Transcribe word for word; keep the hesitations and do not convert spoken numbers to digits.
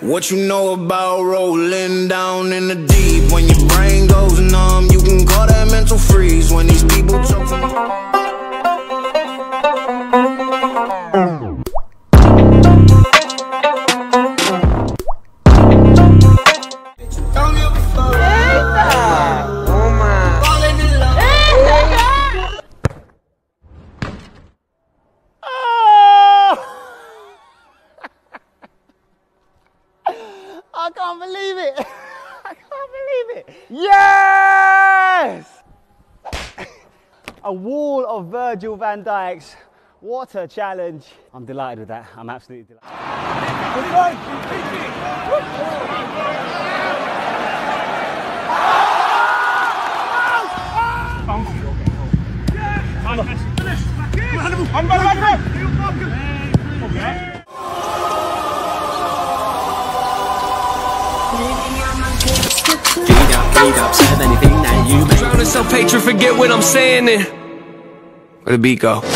What you know about rolling down in the deep? When your brain goes numb, you can call that mental freeze. When these people talk to me. I can't believe it! I can't believe it! Yes! A wall of Virgil van Dijk's. What a challenge. I'm delighted with that. I'm absolutely delighted. Trying to self-hatred, forget what I'm saying then. Where the beat go?